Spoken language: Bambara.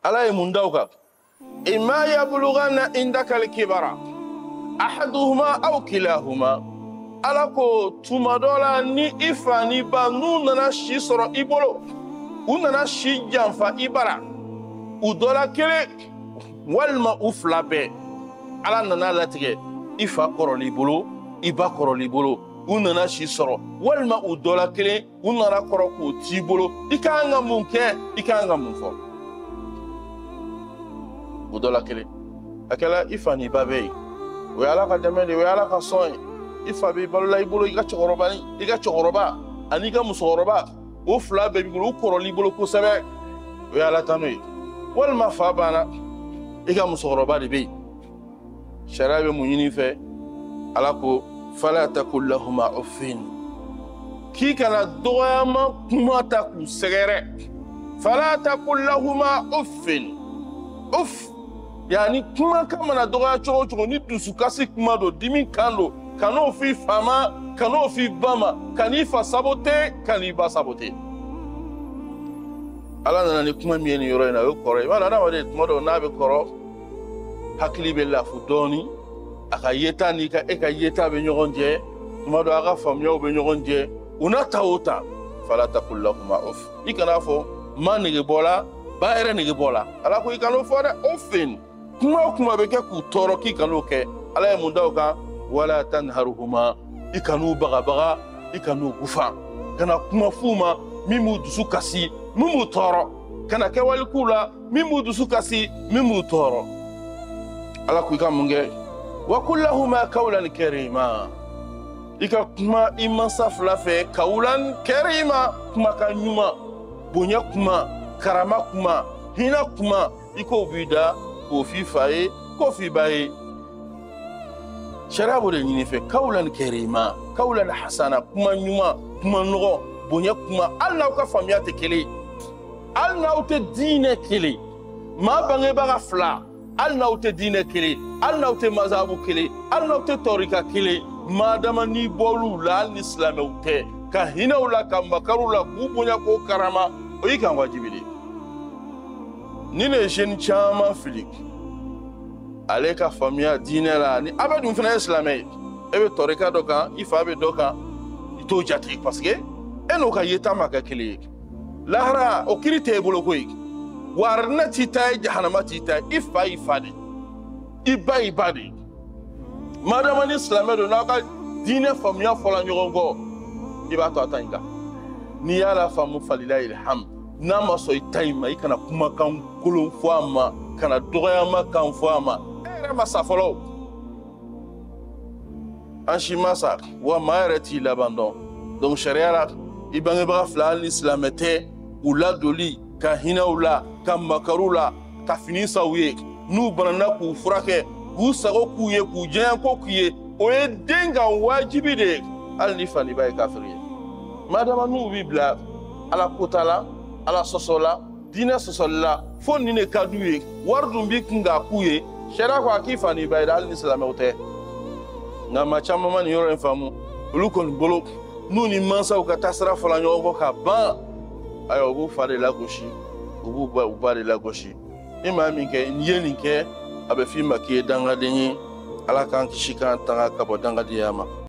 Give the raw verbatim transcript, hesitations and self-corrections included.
ala mundauka imma yablughanna indaka al-kibara ahaduhuma aw kilahuma ala ko tumadola ni ifani ba nu nana shi soro ibolo u nana shi janfa ibara u dola kele walma uflabe ala nana latige ifa koroli bolo iba koroli bolo u nana shi soro walma u dola kele u nana koro ko ti bolo ikanga munke ikanga munfo u dola kele akala ifani babe we ala ka demende we ala ka soy ifa be balola ibolo iga chokoroba ni iga chokoroba ani ga musoroba o fla be bigolo koroli bolo ko sebe we ala tanoi wal mafabana iga musoroba de be sharabe munyini fe ala ko fala takul lahum uffin ki kana doyama kuma ta ku segere fala takul lahum uffin uff yani kuma kama na doya chogo chogo ni dusukasi kuma do dimi kando kano fi fama kano fi bama kanifa sabote kaniba sabote ala nana ni kuma mieni yoro ina yo koro wala na wade modo na be koro hakli be la fudoni aka yeta ni ka eka yeta be nyogonje modo aga famyo be nyogonje una tauta fala takul lahum uff ikana fo manige bola ba ere nige bola ala ko ikano fo da offin kuma kuma be ke ku toro ki kanu ke ala e mundau ka wala tanharuhuma ikanu baga baga ikanu gufa kana kuma fuma mimu dusu kasi mimu toro kana ke wal kula mimu dusu kasi mimu toro ala ku ikamunge wa kullahuma qawlan karima ika kuma imansa flafe qawlan karima kuma kanyuma bonya kuma karama kuma hina kuma iko bida kofi faye kofi baye sharabu de nyini fe kaulan karima kaulan hasana kuma nyuma kuma nogo bonya kuma Allah ka famia te kele Allah te dine kele ma bange baga fla Allah te dine kele Allah te mazabu kele Allah te torika kele madama ni bolu la l'islam te ka hina wala ka makaru la ku bonya ko karama o yi kan wajibili ni ne jeune chama filik ale ka famia dinera ni abadun fina islamé ebe torika doka ifa be doka ito jati parce que eno ka yeta maka kili lahara o kirite bolo koy warna tita jahannama tita ifa ifadi iba ibadi madama ni islamé do na ka dine famia fola nyogongo iba to atanga ni yala famu falila ilham nama so itaima ikana kuma kan kulun fama kana doyama kan fama era masafolo anshi masa wa maereti l'abandon donc sharia la ibange ba fla l'islamete ou la doli ka hinaula ka makarula ka finisa wiye nu banana ku furake ku sago ku ye ku jen ko ku ye o e denga wajibi de al ni fani bay kafiri madama nu bibla ala kotala ala sosola dina sosola fonni ne kaduye wardu bi kinga kuye shera kwa kifani bayda al islamewte na machama man yoro enfamu ulukon bolo nuni mansa uka tasra fala nyogo ka ba ayo bu fare la goshi ubu ba ubare la goshi imami ke nyeni ke abe fi makie danga denyi ala kan kishika tanga kabo danga diyama